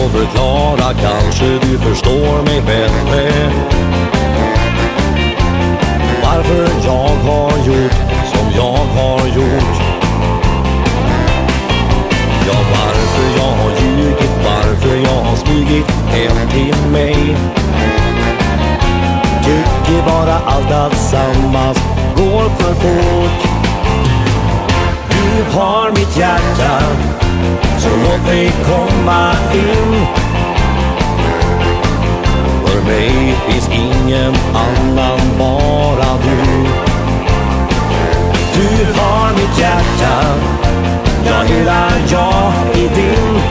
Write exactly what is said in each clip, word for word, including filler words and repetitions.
och förklara, kanske du förstår mig bättre. Varför jag har gjort som jag har gjort. Ja, varför jag har ljugit, varför jag har smugit hem till mig. Tycker bara allt alltsammans går för fort. Du har mitt hjärta, så låt mig komma in. För mig finns ingen annan, bara du. Du har mitt hjärta, ja, hela jag är din.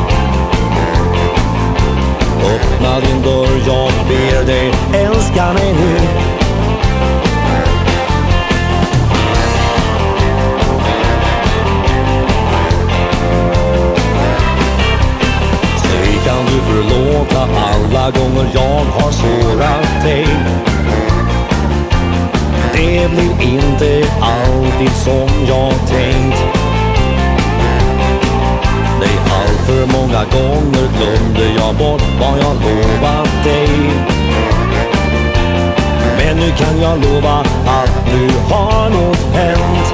Öppna din dörr, jag ber dig, älska mig nu. Säg, kan du förlåta alla gånger jag har sårat dig? Det blir inte alltid som jag tänkt. Nej, allt för många gånger glömde jag bort vad jag lovat dig. Men nu kan jag lova att nu har något hänt.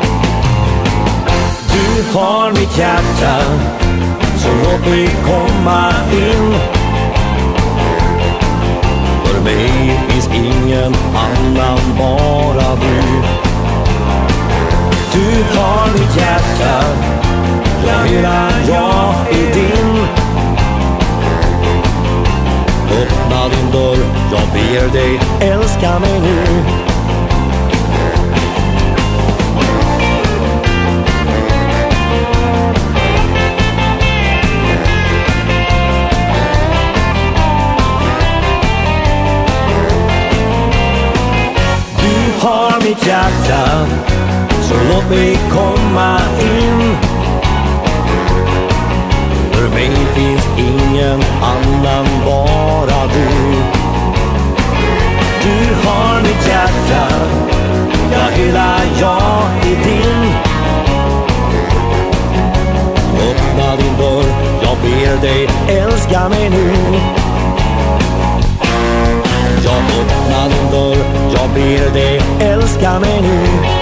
Du har mitt hjärta, så låt mig komma in. För mig finns ingen annan, bara du. Du har mitt hjärta, ja, hela jag är din. Öppna din dörr, jag ber dig, älska mig nu. Du har mitt hjärta, så låt mig komma in. För mig finns ingen annan, bara du. Du har mitt hjärta, ja, hela jag är din. Öppna din dörr, jag ber dig, älska mig nu. Jag öppnar din dörr, jag ber dig, älska mig nu.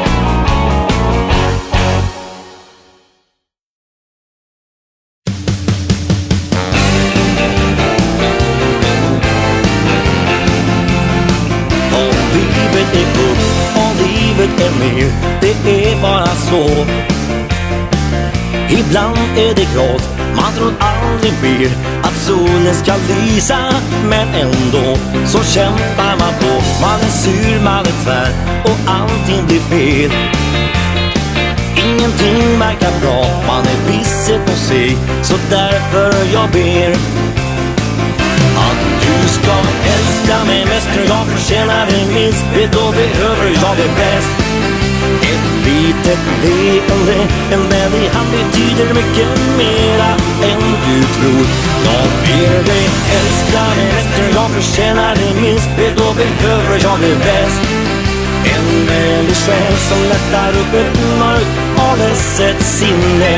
Det är bara så. Ibland är det grått, man tror aldrig mer att solen ska lysa. Men ändå så kämpar man på. Man är sur, man är tvär och allting blir fel. Ingenting verkar bra, man är bitter på sig. Så därför jag ber att du ska älska mig mest. För jag förtjänar det minst, för då behöver jag det bäst. Ett litet leende, en vänlig hand betyder mycket mera än du tror. Jag ber dig, älska mig mest. För jag förtjänar det minst, för då behöver jag det bäst. En vänlig själ som lättar upp ett mörkt av ledset sinne.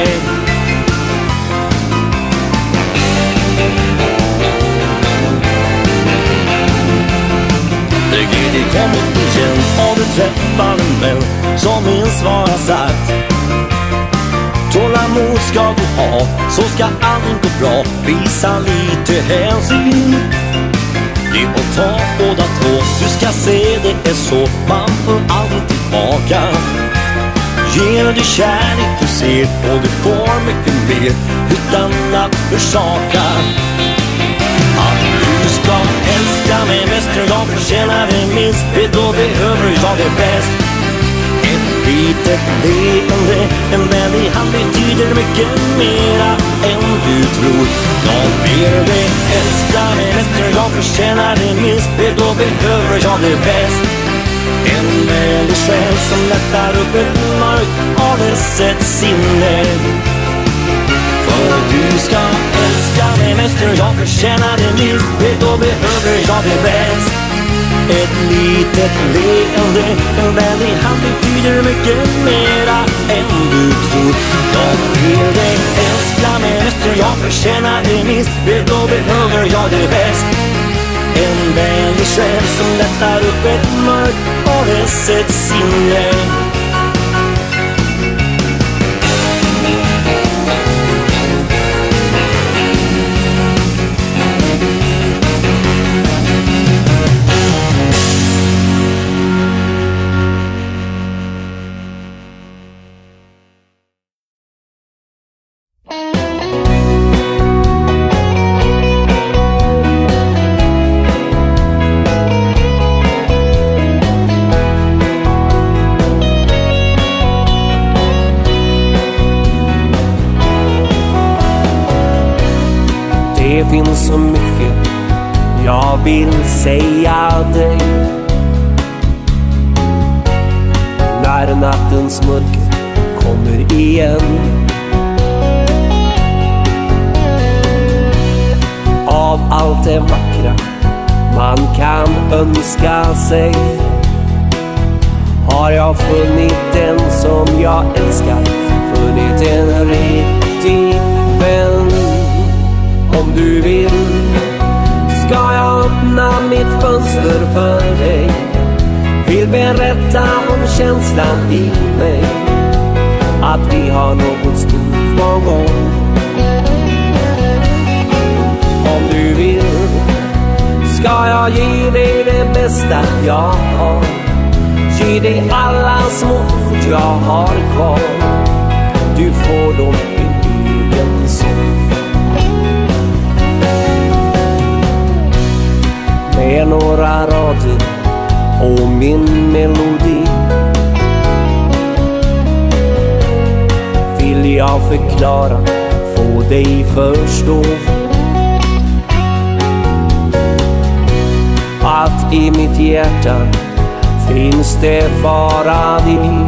Det kom upp igen och du träffar en vän som minns vad jag sagt. Tålamod ska du ha, så ska allt gå bra. Visa lite hänsyn, ge och ta båda två. Du ska se, det är så, man får aldrig tillbaka. Ger du kärlek du ser, och du får mycket mer utan att försaka. Att du ska älska mig mest, för jag förtjänar det minst, för då behöver jag det bäst. Ett litet leende, en vänlig hand betyder mycket mera än du tror. Jag ber dig, älska mig mest, för jag förtjänar det minst, för då behöver jag det bäst. En vänlig själ som lättar upp ett mörkt av ledset sinne. För du ska älska mig mest, för jag förtjänar det minst, för då behöver jag det bäst. Ett litet leende, en vänlig hand betyder mycket mera än du tror. Jag ber dig, älska mig mest, för jag förtjänar en miss, för då behöver jag det bäst. En vänlig själ som lättar upp ett mörkt avesett sinne. Det finns så mycket jag vill säga dig. När nattens mörker kommer igen, av allt det vackra man kan önska sig, har jag funnit den som jag älskar, funnit en riktig vän. Om du vill ska jag öppna mitt fönster för dig, vill berätta om känslan i mig, att vi har något stort på gång. Om du vill ska jag ge dig det bästa jag har, ge dig alla små ord jag har kvar. Du får dem i egen sång. Med några rader och min melodi vill jag förklara, få dig förstå, att i mitt hjärta finns det bara vi.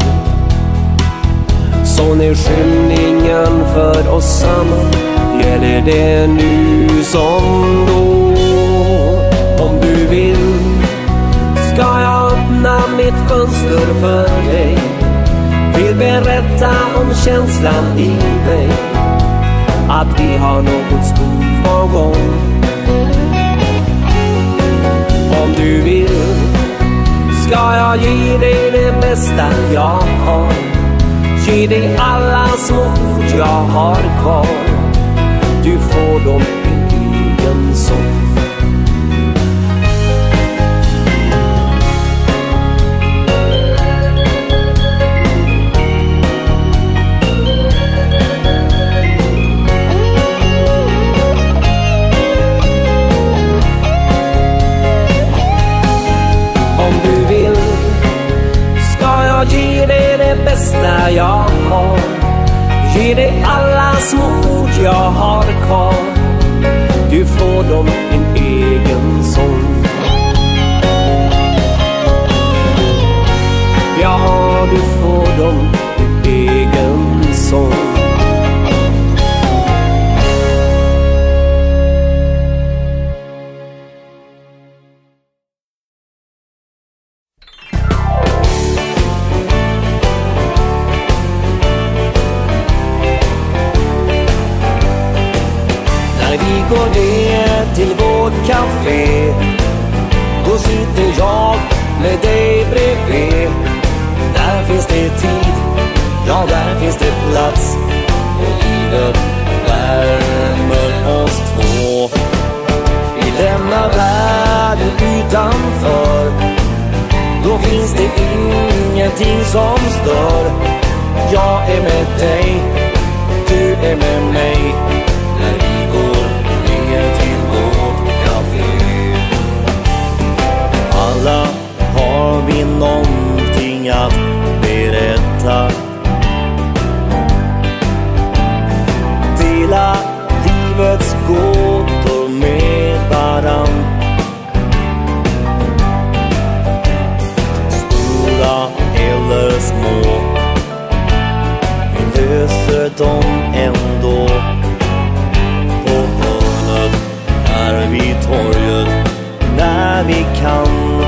Så när skymningen för oss samman gäller det nu som då. Om du vill ska jag öppna mitt fönster för dig, vill berätta om känslan i mig, att vi har något stort på gång. Om du vill ska jag ge dig det bästa jag har, ge dig alla små ord jag har kvar. Du får dem i egen sång. Ge dig det bästa jag har, ge dig alla små ord jag har kvar. Du får dem en egen sång. Ja, du får dem en egen sång. Går ner till vårt café, då sitter jag med dig bredvid. Där finns det tid, ja där finns det plats, och livet värmer oss två. Vi lämnar världen utanför, då finns det ingenting som stör. Jag är med dig, du är med mig, när vi går till vårt café. Alla har vi någonting att berätta, dela livets gåtor med varann. Stora eller små, vi löser dem ändå. Vid torget när vi kan,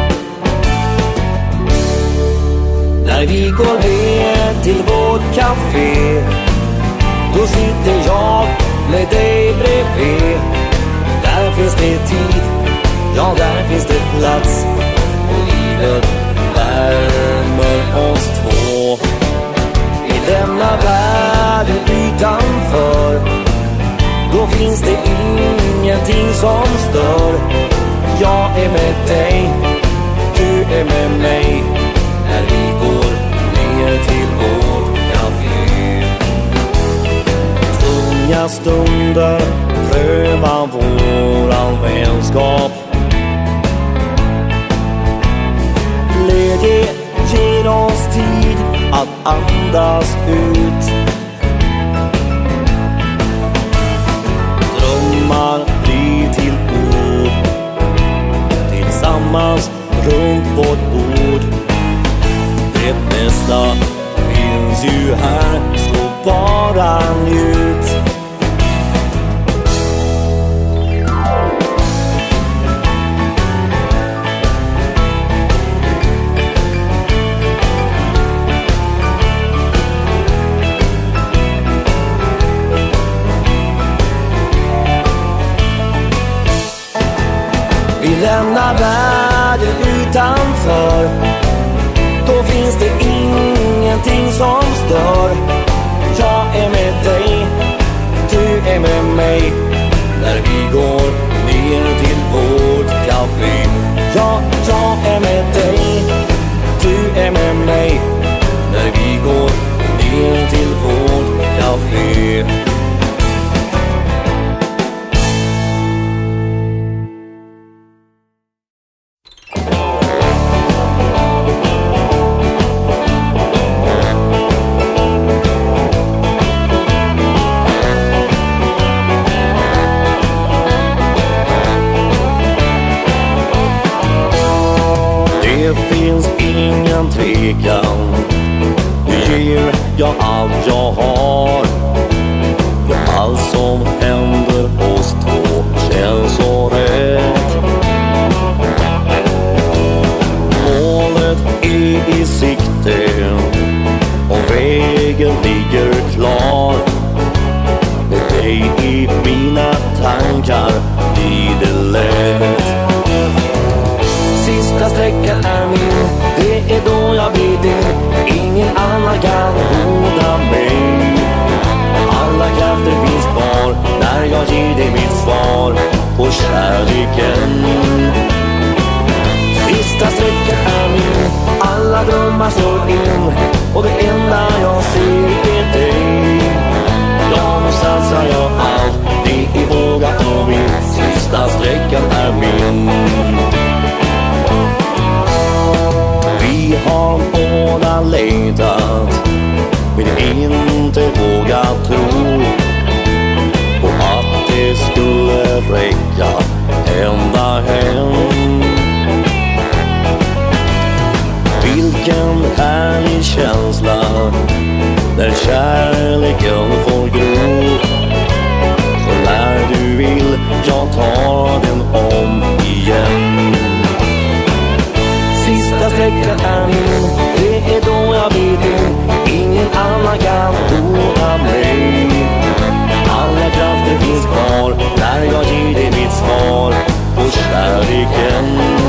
när vi går ner till vårt café, då sitter jag med dig bredvid. Där finns det tid, ja där finns det plats. Och livet värmer oss två. I denna världen utanför, då finns det ingenting som stör. Jag är med dig, du är med mig, när vi går ner till vårt café. Tunga stunder pröva våran vänskap. Glädje ger oss tid att andas ut. Drömmar blir till ord, tillsammans runt vårt bord. Det bästa finns ju här, så bara njut. I denna världen utanför, då finns det ingenting som stör. Jag är med dig, du är med mig, när vi går ner till vårt café. Ja, jag är med dig, du är med mig, när vi går ner till vårt café. Det finns ingen tvekan, du ger jag allt jag har. För allt som händer oss två känns så rätt. Målet är i sikte och vägen ligger klar. Med dig i mina tankar blir det lätt. Sista sträckan är min, det är då jag blir din. Ingen annan kan hota mig. Alla krafter finns kvar när jag ger dig mitt svar på kärleken. Sista sträckan är min, alla drömmar slår in, och det enda jag ser är dig. Ja, nu satsar jag allt, det är våga och vind. Sista sträckan är min. Vi har båda längtat, men inte vågat tro på att det skulle räcka ända hem. Vilken härlig känsla när kärleken får gro. Så när du vill, jag tar den om igen. Sista sträckan är min, det är då jag blir din. Ingen annan kan hota mig. Alla krafter finns kvar när jag ger dig mitt svar på kärleken.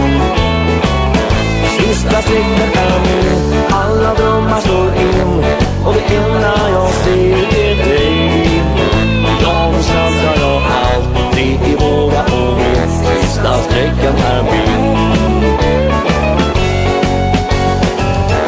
Sista sträckan är min, alla drömmar slår in, och det enda jag ser är dig. Jag satsar jag allt, det är våga och vind. Sista sträckan är min.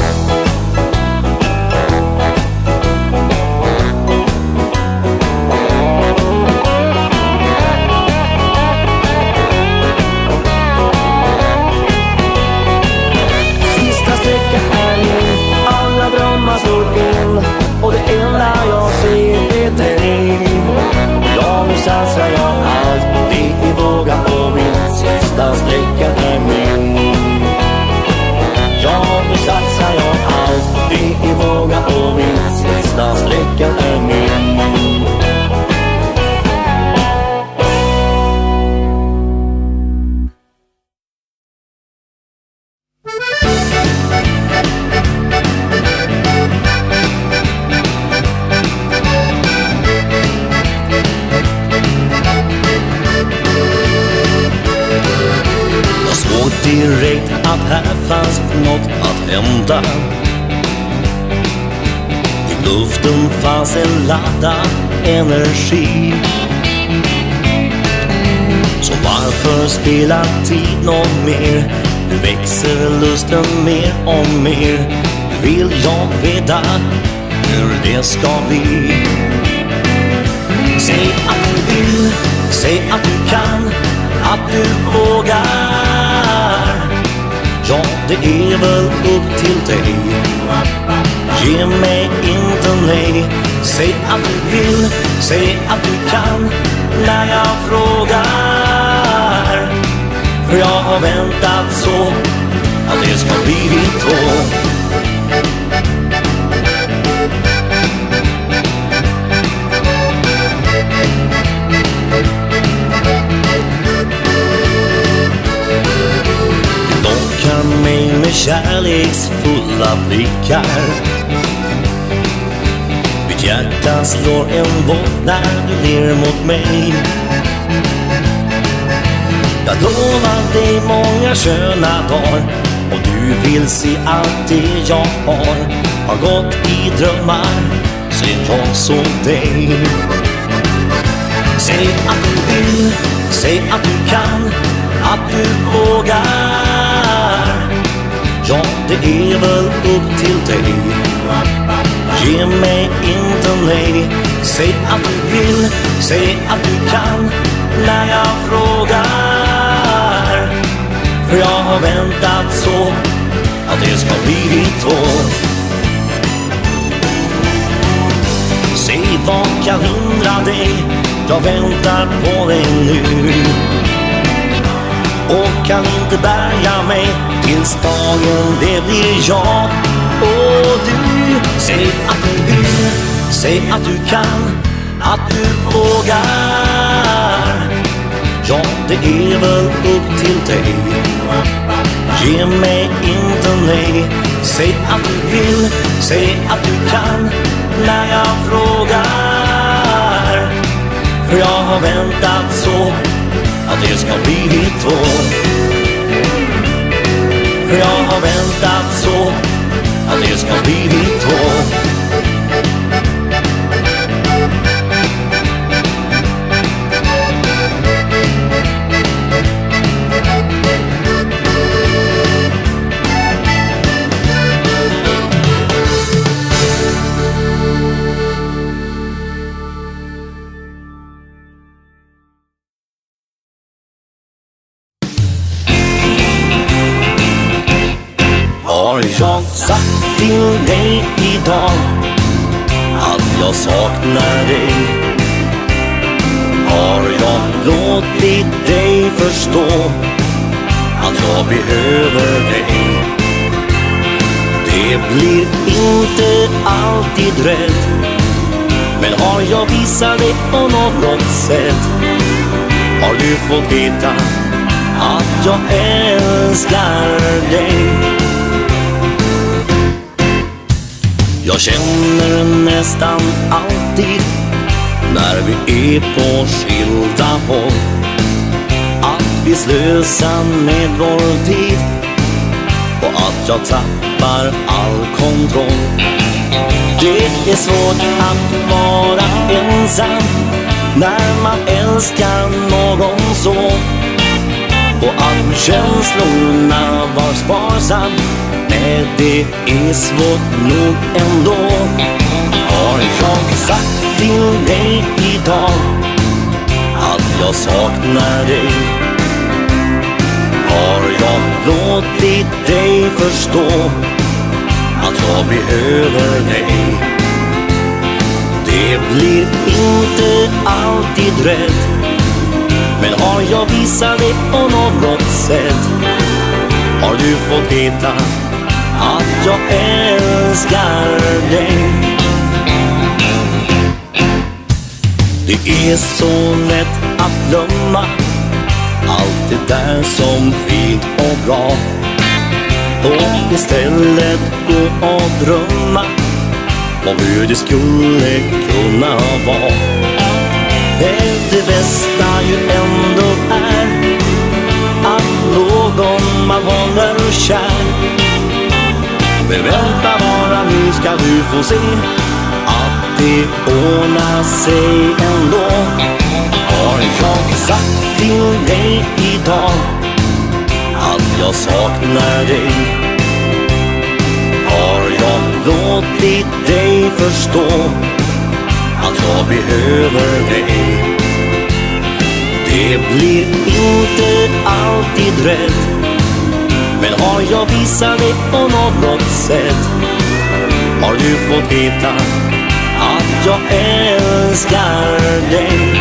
vänta. I luften fanns en laddad energi. Så varför spela tid någon mer? Nu växer lusten mer och mer. Nu vill jag veta hur det ska bli. Säg att du vill, säg att du kan, att du vågar. Ja, det är väl upp till dig. Ge mig inte nej. Säg att du vill, säg att du kan, när jag frågar. För jag har väntat så att det ska bli vi två. Lockar mig med kärleksfulla blickar. Mitt hjärta slår en volt när du ler mot mig. Jag lovar dig många sköna dagar, och du vill se allt det jag har. Har gått i drömmar sen jag såg dig. Säg att du vill, säg att du kan, att du vågar. Ja, det är väl upp till dig. Ge mig inte nej. Säg att du vill, säg att du kan, när jag frågar. För jag har väntat så att det ska bli vi två. Säg vad kan hindra dig? Jag väntar på dig nu. Och kan inte bärga mig tills dagen det blir jag och du. Säg att du vill, säg att du kan, att du vågar. Ja, det är väl upp till dig. Ge mig inte nej. Säg att du vill, säg att du kan, när jag frågar. För jag har väntat så att det ska bli vi två. För jag har väntat så att det ska bli vi två. Har jag sagt till dig idag att jag saknar dig? Har jag låtit dig förstå att jag behöver dig? Det blir inte alltid rätt, men har jag visat dig på något sätt? Har du fått veta att jag älskar dig? Jag känner nästan alltid när vi är på skilda håll att vi slösar med vår tid och att jag tappar all kontroll. Det är svårt att vara ensam när man älskar någon så, och att känslorna var sparsam. Nej, det är svårt nog ändå. Har jag sagt till dig idag att jag saknar dig? Har jag låtit dig förstå att jag behöver dig? Det blir inte alltid rätt, men har jag visat dig på något sätt? Har du fått veta att jag älskar dig? Det är så lätt att glömma allt det där som fint och bra, och istället gå och drömma om hur det skulle kunna vara. Det, det bästa ju ändå är att någon man håller kär Men vänta bara, nu ska du få se att det ordnar sig ändå. Har jag sagt till dig idag att jag saknar dig? Har jag låtit dig förstå att jag behöver dig? Det blir inte alltid rätt, men har jag visat det på något sätt, har du fått veta att jag älskar dig.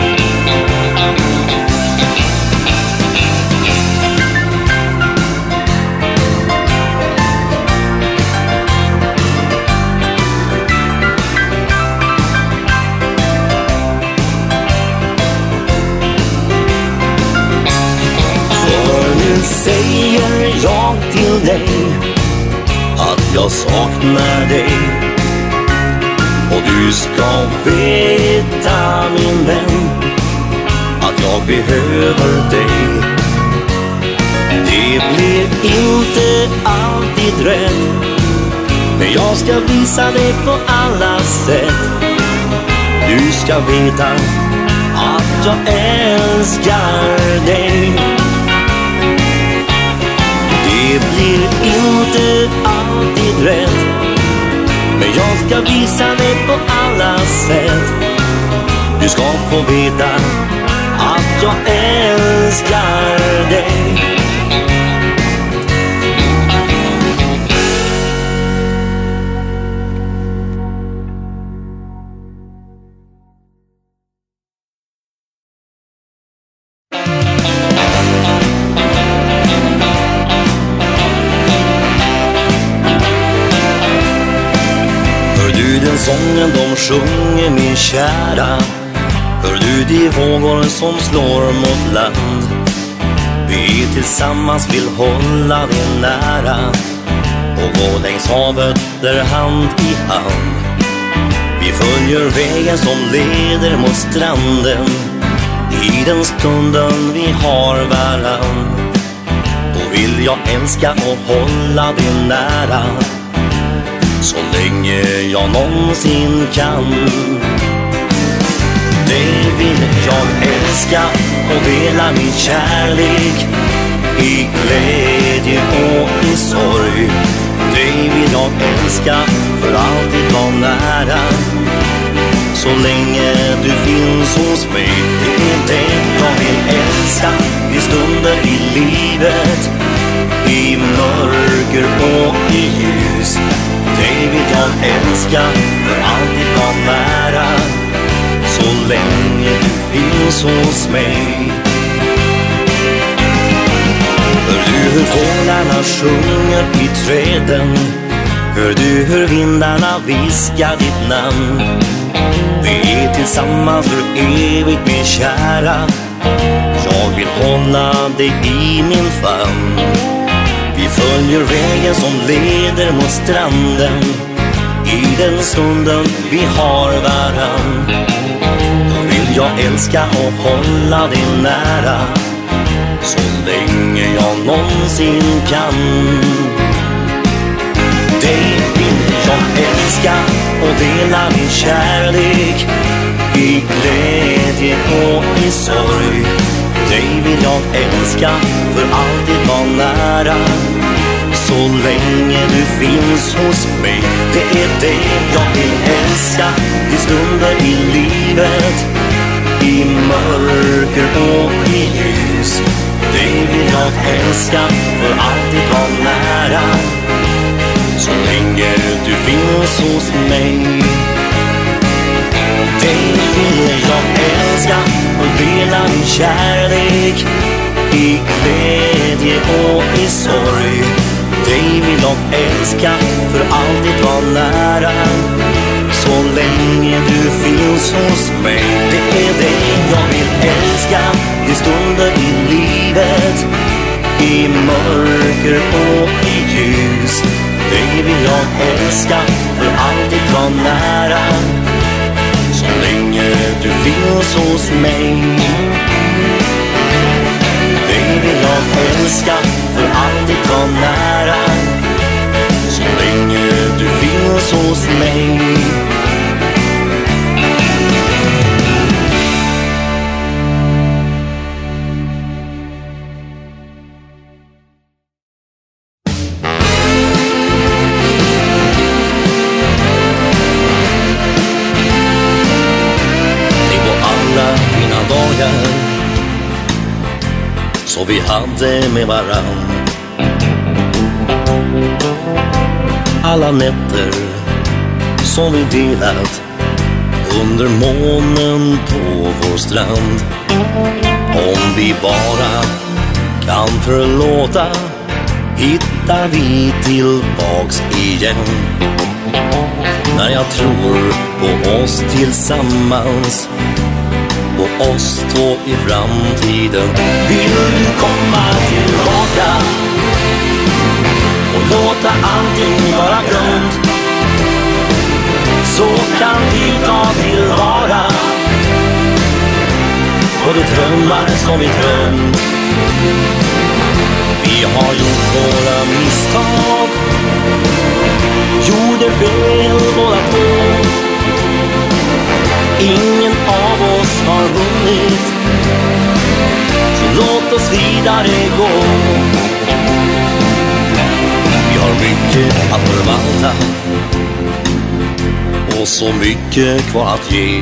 Säger jag till dig att jag saknar dig, och du ska veta, min vän, att jag behöver dig. Det blir inte alltid rätt, men jag ska visa dig på alla sätt. Du ska veta att jag älskar dig. Det blir inte alltid rätt, men jag ska visa dig på alla sätt. Du ska få veta att jag älskar dig. Sången de sjunger, min kära, hör du de vågor som slår mot land? Vi tillsammans vill hålla dig nära och gå längs havet där hand i hand. Vi följer vägen som leder mot stranden i den stunden vi har varann. Då vill jag älska och hålla dig nära så länge jag någonsin kan. Dig vill jag älska och dela min kärlek i glädje och i sorg. Dig vill jag älska för alltid vara nära så länge du finns hos mig. Det är dig jag vill älska i stunder i livet, i mörker och i ljus. Dig vill jag älska för alltid vara nära så länge du finns hos mig. Hör du hur fåglarna sjunger i träden? Hör du hur vindarna viskar ditt namn? Vi är tillsammans för evigt, min kära. Jag vill hålla dig i min famn. Vi följer vägen som leder mot stranden i den stunden vi har varann. Då vill jag älska och hålla dig nära så länge jag någonsin kan. Dig vill jag älska och dela min kärlek i glädje och i sorg. Dig vill jag älska för alltid vara nära så länge du finns hos mig. Det är dig jag vill älska i stunder i livet, i mörker och i ljus. Dig vill jag älska för alltid vara nära så länge du finns hos mig. Dig vill jag älska och dela min kärlek i glädje och i sorg. Dig vill jag älska för alltid vara nära så länge du finns hos mig. Det är dig jag vill älska i stunder i livet, i mörker och i ljus. Dig vill jag älska för alltid vara nära så länge du finns hos mig. Dig vill jag älska för alltid vara nära så länge du finns hos mig. Så vi hade med varann, alla nätter som vi delat under månen på vår strand. Om vi bara kan förlåta hittar vi tillbaks igen. När jag tror på oss tillsammans, på oss två i framtiden. Vill du komma tillbaka och låta allting vara glömt, så kan vi ta tillvara på de drömmar som vi drömt. Vi har gjort våra misstag, gjorde fel båda två. Ingen av oss har vunnit, så låt oss vidare gå. Vi har mycket att förvalta och så mycket kvar att ge.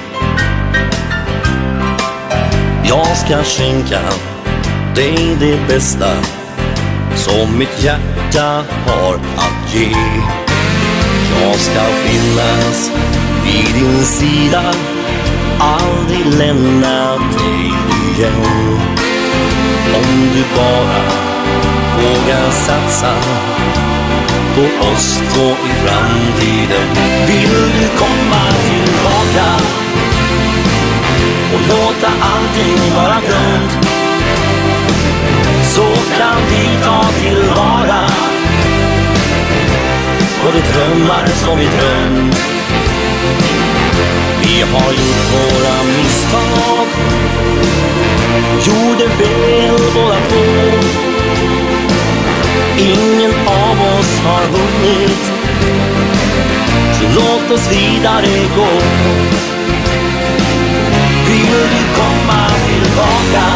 Jag ska skänka dig det bästa som mitt hjärta har att ge. Jag ska finnas vid din sida, aldrig lämna dig igen. Om du bara vågar satsa på oss två i framtiden. Vill du komma tillbaka och låta allting vara glömt, så kan vi ta tillvara på de drömmar som vi drömt. Vi har gjort våra misstag, gjorde fel båda två. Ingen av oss har vunnit, så låt oss vidare gå. Vill du komma tillbaka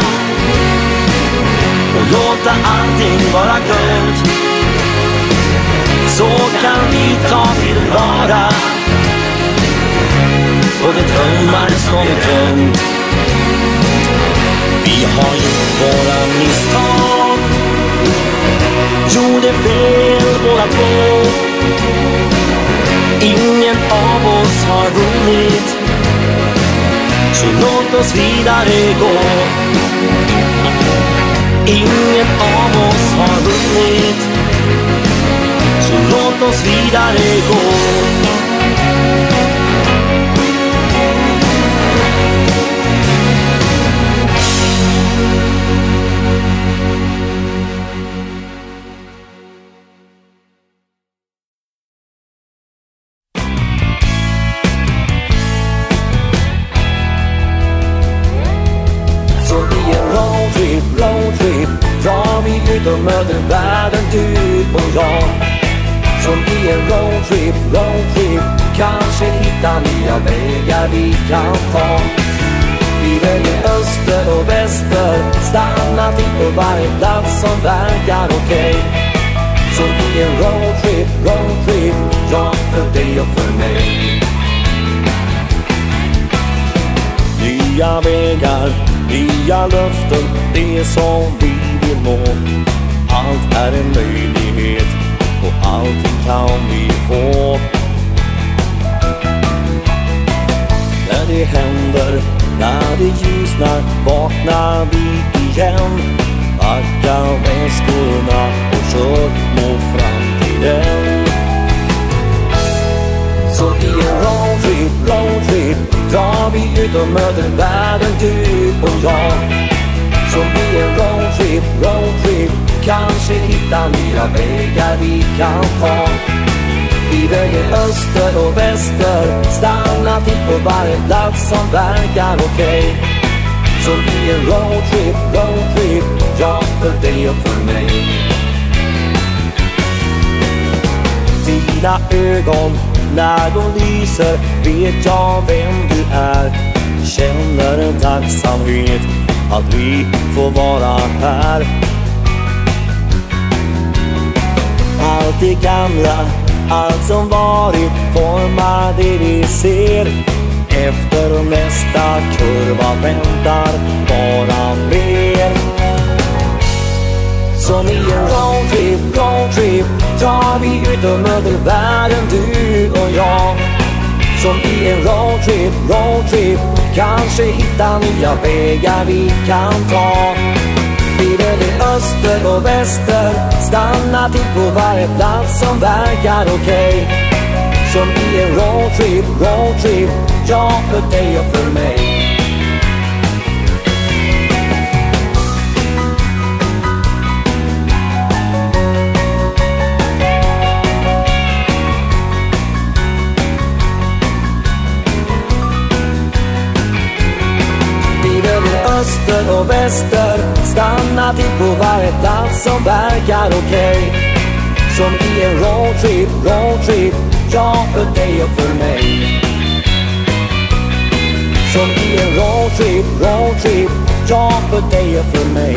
och låta allting vara glömt, så kan vi ta tillvara och de drömmar som vi drömt. Vi har gjort våra misstag, gjorde fel båda två. Ingen av oss har vunnit, så låt oss vidare gå. Ingen av oss har vunnit, så låt oss vidare gå. Och möter världen, du och jag. Som i en roadtrip, roadtrip, kanske hitta nya vägar vi kan ta. Vi väljer öster och väster, stannar till på varje plats som verkar okej. Som i en roadtrip, roadtrip, ja, för dig och för mig. Nya vägar, nya löften, det som vi vill nå. Allt är en möjlighet och allting kan vi få. När det händer, när det ljusnar, vaknar vi igen. Packa väskorna och kör mot framtiden. Så i en roadtrip, roadtrip, drar vi ut och möter världen, du och jag. Som i en roadtrip, roadtrip, kanske hitta nya vägar vi kan ta. Vi väljer öster och väster, stannar till på varje plats som verkar okej. Som i en roadtrip, roadtrip, ja, för dig och för mig. dina ögon när de lyser, vet jag vem du är. Känner en tacksamhet att vi får vara här. Allt det gamla, allt som varit formar det vi ser. Efter nästa kurva väntar bara mer. Som i en roadtrip, roadtrip drar vi ut och möter världen, du och jag. Som i en roadtrip, roadtrip kanske hitta nya vägar vi kan ta. Vi väljer öster och väster, stanna till på varje plats som verkar okej. Som i en roadtrip, roadtrip, ja för dig och för mig. Öster och väster, stanna till på varje plats som verkar okej. Som i en roadtrip, roadtrip, ja för dig och för mig. Som i en roadtrip, roadtrip, ja för dig och för mig.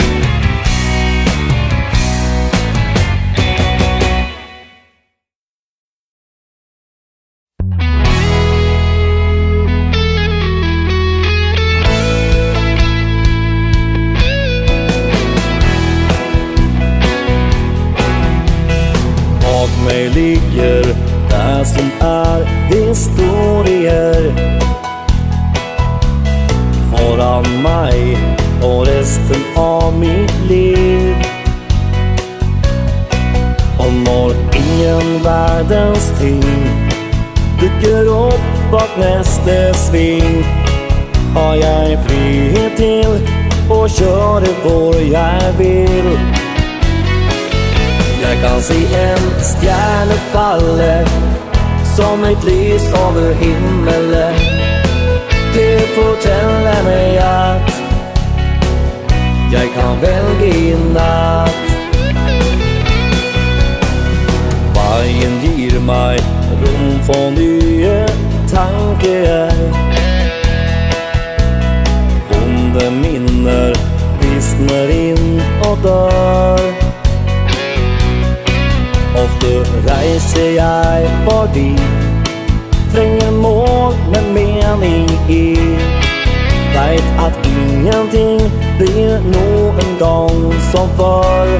Mig ligger där som är historier föran mig och resten av mitt liv. Och når ingen världens ting dyker upp bak nästa sving, har jag frihet till och kör det var jag vill. Jag kan se en stjärna falla som ett lys över himmelen. Det fortäller mig att jag kan välja i natt. Vägen ger mig rum för nya tankar. Onda minnen vissnar in och dör. Ofta reiser jag förbi, tränger mål med mening i. Vet att ingenting blir någon gång som förr.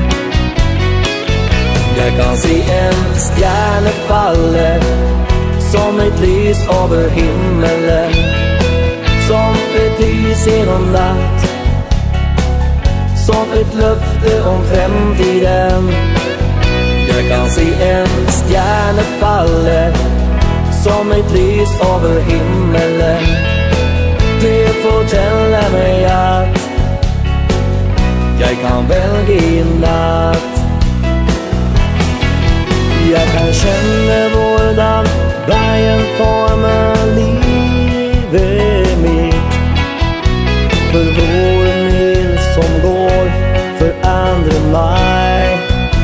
Jag kan se en stjärna falla som ett lys över himmelen. Som ett lys genom natt, som ett löfte om framtiden. Jag kan se en stjärna falla som ett lys över himmelen. Det fortäller mig att jag kan välja i natt. Jag kan känna vårdan bergen formar livet mitt. För vår mil som går för andra maj.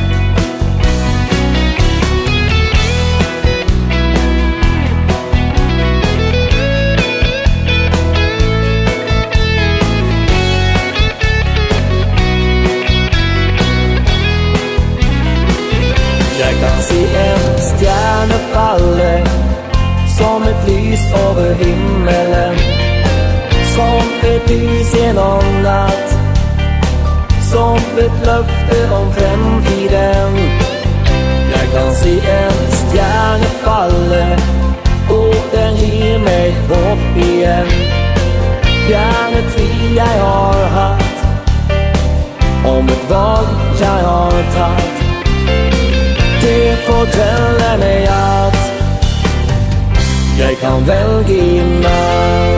Jag kan se en stjärna falla som ett lys över himmelen. Som ett lys genom natt, som ett löfte om framtiden. Jag kan se en stjärna falla och den ger mig hopp igen. Fjärnet vi jag har haft om ett val jag har tagit. Det fortäller mig att jag kan välja i natt.